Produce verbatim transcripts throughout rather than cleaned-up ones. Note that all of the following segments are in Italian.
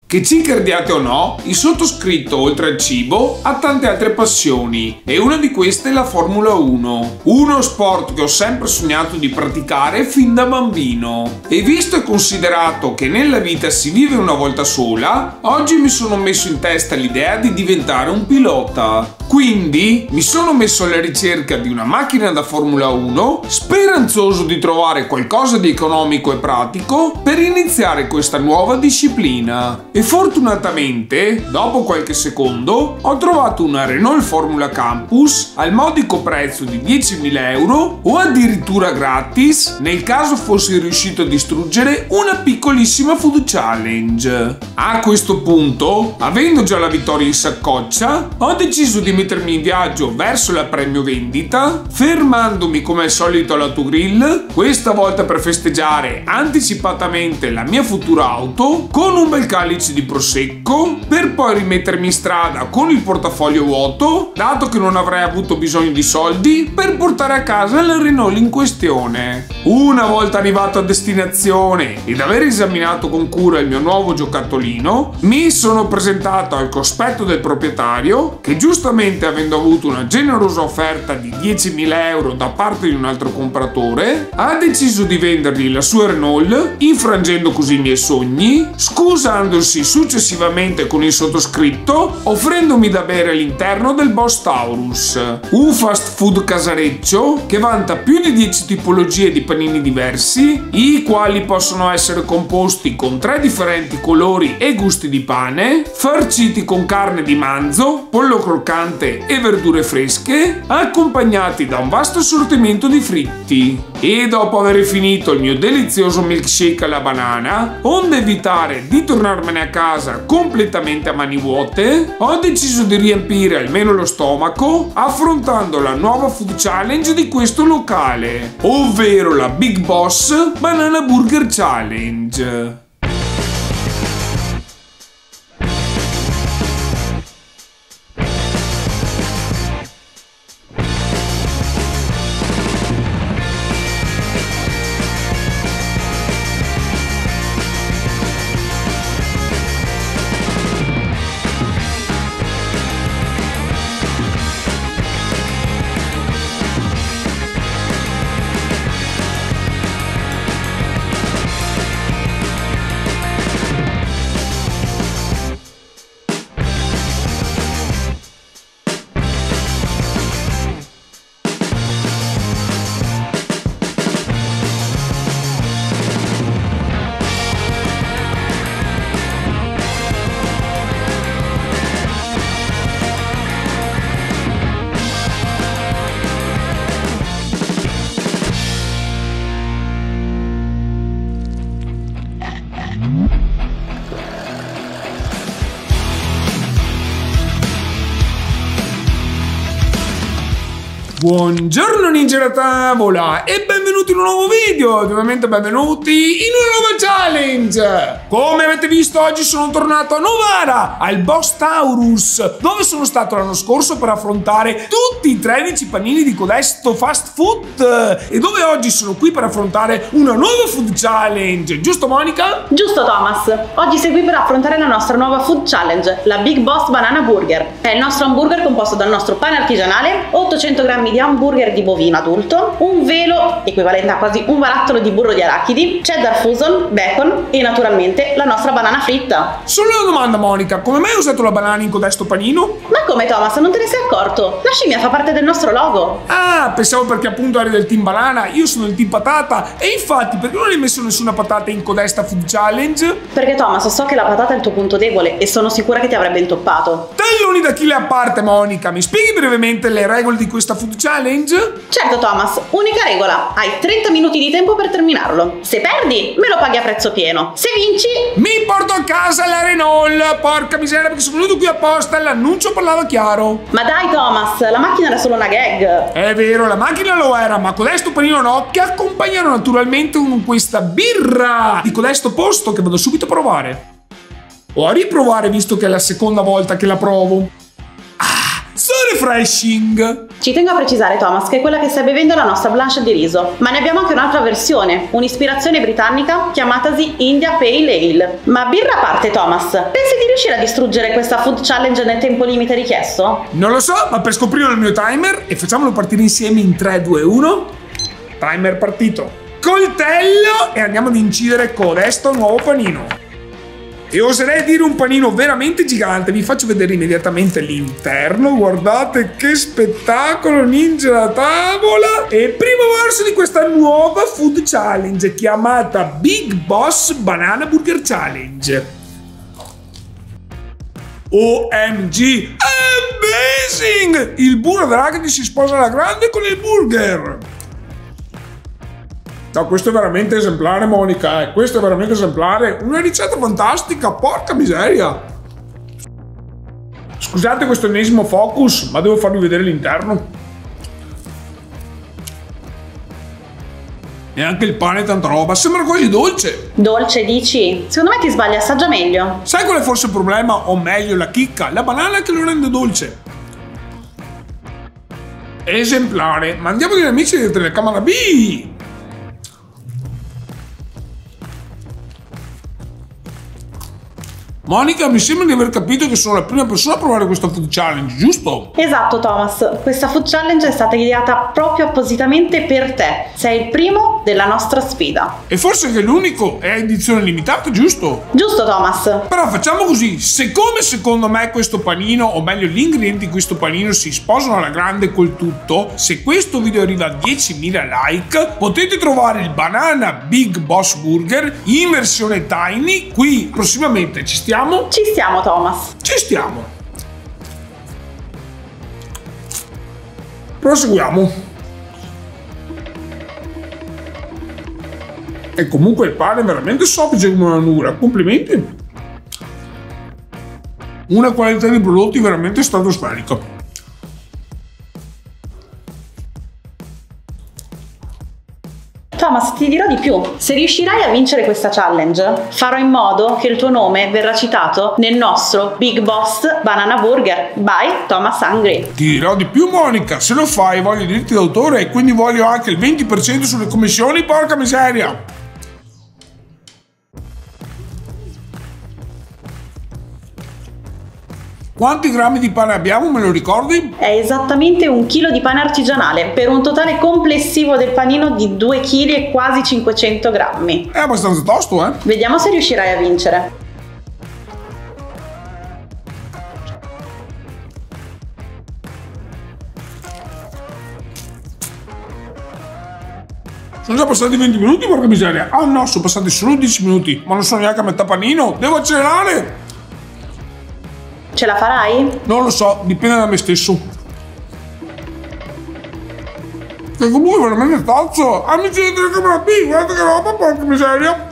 Che ci crediate o no, il sottoscritto oltre al cibo ha tante altre passioni e una di queste è la Formula uno, uno sport che ho sempre sognato di praticare fin da bambino. E visto e considerato che nella vita si vive una volta sola, oggi mi sono messo in testa l'idea di diventare un pilota. Quindi mi sono messo alla ricerca di una macchina da Formula uno, speranzoso di trovare qualcosa di economico e pratico per iniziare questa nuova disciplina. E fortunatamente, dopo qualche secondo, ho trovato una Renault Formula Campus al modico prezzo di diecimila euro o addirittura gratis nel caso fossi riuscito a distruggere una piccolissima Food Challenge. A questo punto, avendo già la vittoria in saccoccia, ho deciso di mettermi in viaggio verso la premio vendita, fermandomi come al solito all'autogrill, questa volta per festeggiare anticipatamente la mia futura auto con un bel calice di prosecco, per poi rimettermi in strada con il portafoglio vuoto, dato che non avrei avuto bisogno di soldi per portare a casa la Renault in questione. Una volta arrivato a destinazione ed aver esaminato con cura il mio nuovo giocattolino, mi sono presentato al cospetto del proprietario che, giustamente avendo avuto una generosa offerta di diecimila euro da parte di un altro compratore, ha deciso di vendergli la sua Renault, infrangendo così i miei sogni, scusandosi successivamente con il sottoscritto, offrendomi da bere all'interno del Boss Taurus, un fast food casareccio che vanta più di dieci tipologie di panini diversi, i quali possono essere composti con tre differenti colori e gusti di pane, farciti con carne di manzo, pollo croccante e verdure fresche, accompagnati da un vasto assortimento di fritti. E dopo aver finito il mio delizioso milkshake alla banana, onde evitare di tornarmene a casa completamente a mani vuote, ho deciso di riempire almeno lo stomaco affrontando la nuova Food Challenge di questo locale, ovvero la Big Boss Banana Burger Challenge. Buongiorno Ninja da tavola e benvenuti in un nuovo video, ovviamente benvenuti in una nuova challenge. Come avete visto, oggi sono tornato a Novara, al Boss Taurus, dove sono stato l'anno scorso per affrontare tutti i tredici panini di codesto fast food e dove oggi sono qui per affrontare una nuova food challenge, giusto Monica? Giusto Thomas, oggi sei qui per affrontare la nostra nuova food challenge, la Big Boss Banana Burger. È il nostro hamburger composto dal nostro pane artigianale, ottocento grammi di hamburger di bovino adulto, un velo equivalente a quasi un barattolo di burro di arachidi, cheddar fusion, bacon e naturalmente la nostra banana fritta. Solo una domanda Monica, come mai hai usato la banana in codesto panino? Ma come Thomas, non te ne sei accorto? La scimmia fa parte del nostro logo. Ah, pensavo perché appunto eri del team banana, io sono del team patata e infatti perché non hai messo nessuna patata in codesta food challenge? Perché Thomas, so che la patata è il tuo punto debole e sono sicura che ti avrebbe intoppato. Telloni da chile a parte Monica, mi spieghi brevemente le regole di questa food challenge? Certo Thomas, unica regola, hai trenta minuti di tempo per terminarlo. Se perdi, me lo paghi a prezzo pieno. Se vinci, mi porto a casa la Renault. Porca miseria, perché sono venuto qui apposta e l'annuncio parlava chiaro. Ma dai Thomas, la macchina era solo una gag. È vero, la macchina lo era, ma codesto panino no, che accompagnano naturalmente con questa birra di codesto posto che vado subito a provare. O a riprovare, visto che è la seconda volta che la provo. Ah, sono refreshing. Ci tengo a precisare, Thomas, che è quella che stai bevendo è la nostra blanche di riso, ma ne abbiamo anche un'altra versione, un'ispirazione britannica chiamatasi India Pale Ale. Ma birra a parte, Thomas, pensi di riuscire a distruggere questa food challenge nel tempo limite richiesto? Non lo so, ma per scoprire il mio timer e facciamolo partire insieme in tre, due, uno. Timer partito. Coltello e andiamo ad incidere codesto nuovo panino. E oserei dire un panino veramente gigante. Vi faccio vedere immediatamente l'interno. Guardate che spettacolo, ninja la tavola. E primo verso di questa nuova food challenge chiamata Big Boss Banana Burger Challenge. O M G, amazing! Il burro d'arachidi si sposa alla grande con il burger. No, questo è veramente esemplare, Monica, eh. Questo è veramente esemplare. Una ricetta fantastica, porca miseria. Scusate questo ennesimo focus, ma devo farvi vedere l'interno. E anche il pane è tanta roba, sembra quasi dolce. Dolce, dici? Secondo me ti sbagli, assaggia meglio. Sai qual è forse il problema, o meglio la chicca? La banana che lo rende dolce. Esemplare, ma andiamo dagli amici di telecamera B. Monica, mi sembra di aver capito che sono la prima persona a provare questa food challenge, giusto? Esatto, Thomas. Questa food challenge è stata ideata proprio appositamente per te. Sei il primo della nostra sfida. E forse che l'unico è edizione limitata, giusto? Giusto, Thomas. Però facciamo così, siccome secondo me questo panino, o meglio gli ingredienti di questo panino si sposano alla grande col tutto, se questo video arriva a diecimila like, potete trovare il Banana Big Boss Burger in versione tiny. Qui prossimamente ci stiamo. Ci stiamo, Thomas. Ci stiamo. Proseguiamo. E comunque il pane è veramente soffice come una nuvola. Complimenti. Una qualità di prodotti veramente stratosferica. Thomas, ti dirò di più. Se riuscirai a vincere questa challenge, farò in modo che il tuo nome verrà citato nel nostro Big Boss Banana Burger by Thomas Hungry. Ti dirò di più, Monica. Se lo fai voglio i diritti d'autore e quindi voglio anche il venti per cento sulle commissioni, porca miseria. Quanti grammi di pane abbiamo, me lo ricordi? È esattamente un chilo di pane artigianale, per un totale complessivo del panino di due chili e quasi cinquecento grammi. È abbastanza tosto, eh? Vediamo se riuscirai a vincere. Sono già passati venti minuti, porca miseria. Ah no, sono passati solo dieci minuti, ma non sono neanche a metà panino. Devo accelerare! Ce la farai? Non lo so, dipende da me stesso. Che comunque è veramente tazzo. Amici di telecamera B, guardate che roba, porca miseria.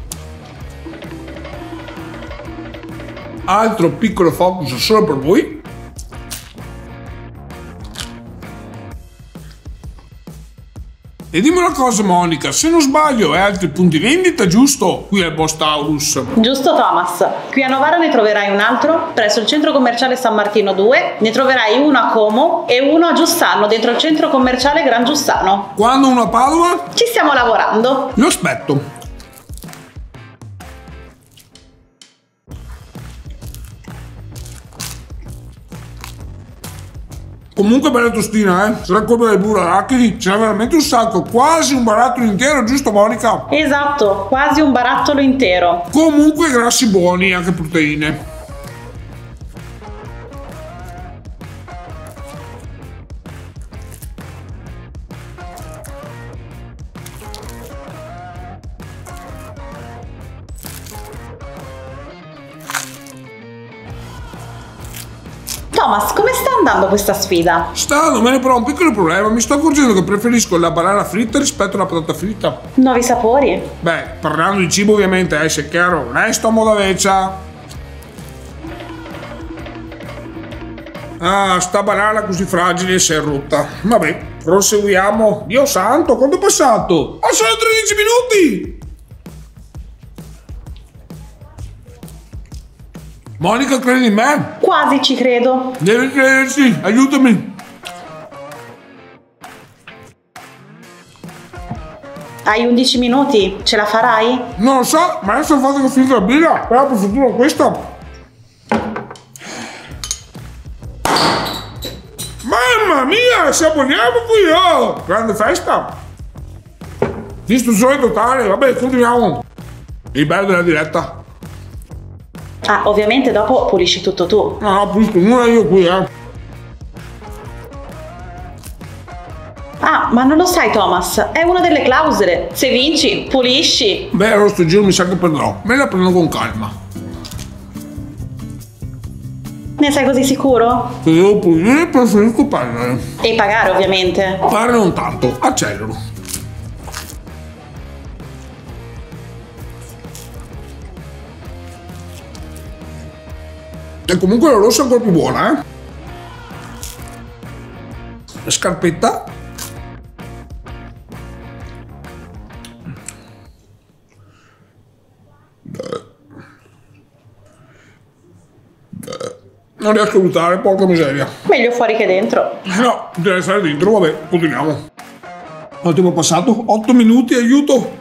Altro piccolo focus solo per voi. E dimmi una cosa, Monica, se non sbaglio hai altri punti vendita, giusto? Qui al Boss Taurus. Giusto, Thomas. Qui a Novara ne troverai un altro presso il centro commerciale San Martino due, ne troverai uno a Como e uno a Giussano, dentro il centro commerciale Gran Giussano. Quando uno a Padova? Ci stiamo lavorando. Lo aspetto. Comunque bella tostina, eh? Sarà colpa del burro d'arachidi? Ce n'è veramente un sacco, quasi un barattolo intero, giusto, Monica? Esatto, quasi un barattolo intero. Comunque grassi buoni, anche proteine. Thomas, come sta andando questa sfida? Sta, non me ne però un piccolo problema. Mi sto accorgendo che preferisco la banana fritta rispetto alla patata fritta. Nuovi sapori? Beh, parlando di cibo ovviamente, eh, se è chiaro, resto a moda vecchia. Ah, sta banana così fragile si è rotta. Vabbè, proseguiamo. Dio santo, quanto è passato? Ah, solo tredici minuti! Monica, credi in me? Quasi ci credo. Devi crederci, aiutami. Hai undici minuti, ce la farai? Non lo so, ma adesso ho fatto che finita la birra, però per fortuna questo. Mamma mia, saponiamo qui, oh! Grande festa! Distruzione totale, vabbè, continuiamo. Il bello della diretta. Ah, ovviamente dopo pulisci tutto tu. No, no, pulisco nulla io qui, eh. Ah, ma non lo sai Thomas, è una delle clausole. Se vinci, pulisci. Beh, allora sto giro mi sa che prenderò. Me la prendo con calma. Ne sei così sicuro? Se devo pulire, preferisco prendere. E pagare ovviamente. Fare non tanto, accelero. E comunque la rossa è ancora più buona, eh. La scarpetta. Non riesco a buttare, porca miseria. Meglio fuori che dentro. No, deve stare dentro, vabbè, continuiamo. Quanto tempo è passato? otto minuti, aiuto!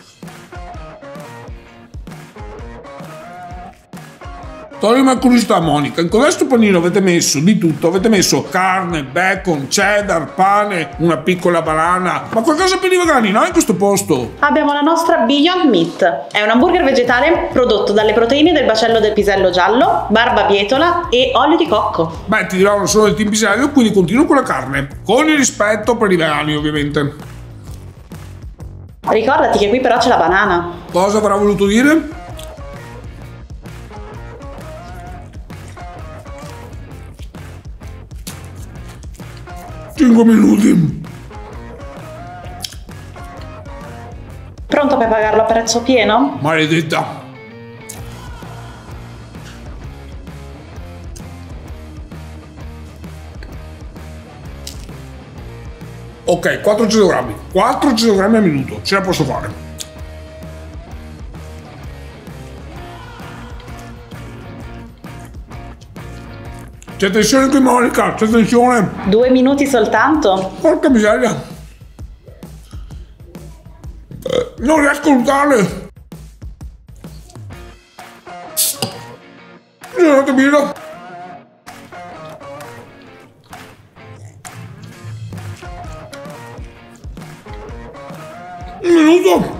Toglimi la curiosità, Monica, in questo panino avete messo di tutto, avete messo carne, bacon, cheddar, pane, una piccola banana, ma qualcosa per i vegani, no? In questo posto? Abbiamo la nostra Beyond Meat. È un hamburger vegetale prodotto dalle proteine del baccello del pisello giallo, barbabietola e olio di cocco. Beh, ti dirò, non sono del team pisello, quindi continuo con la carne, con il rispetto per i vegani, ovviamente. Ricordati che qui però c'è la banana. Cosa avrà voluto dire? cinque minuti. Pronto per pagarlo a prezzo pieno? Maledetta. Ok, quattrocento grammi. quattrocento grammi al minuto. Ce la posso fare. C'è tensione qui, Monica, c'è tensione. Due minuti soltanto? Porca miseria. Eh, non riesco a urtarle. Non ho capito. Un minuto.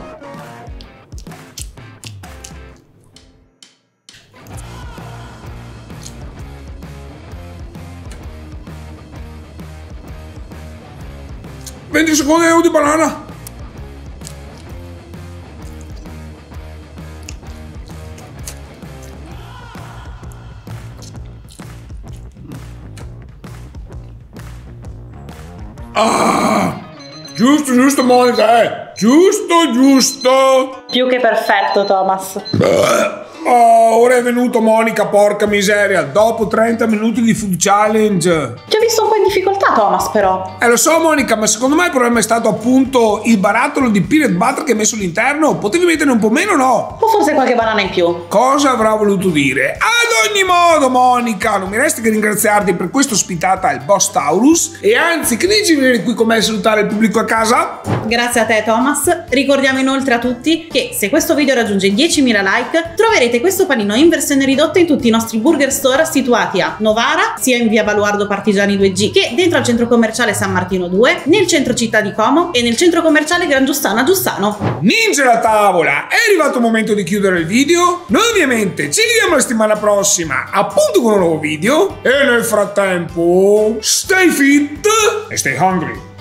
venti secondi di banana. Ah, giusto, giusto, Monica, eh. Giusto, giusto. Più che perfetto, Thomas. Oh, ora è venuto, Monica, porca miseria. Dopo trenta minuti di food challenge. Ti ho visto un po' in difficoltà, Thomas, però. Eh, lo so, Monica, ma secondo me il problema è stato appunto il barattolo di peanut butter che hai messo all'interno. Potevi metterne un po' meno, no? O forse qualche banana in più. Cosa avrà voluto dire? Ad ogni modo, Monica, non mi resta che ringraziarti per questa ospitata al Boss Taurus. E anzi, che dici di venire qui con me a salutare il pubblico a casa? Grazie a te, Thomas. Ricordiamo inoltre a tutti che se questo video raggiunge diecimila like, troverete questo panino in versione ridotta in tutti i nostri burger store situati a Novara, sia in via Baluardo Partigiani due G che dentro al centro commerciale San Martino due, nel centro città di Como e nel centro commerciale Gran Giussano a Giussano. Ninja alla tavola! È arrivato il momento di chiudere il video. Noi ovviamente ci vediamo la settimana prossima appunto con un nuovo video e nel frattempo stay fit e stay hungry.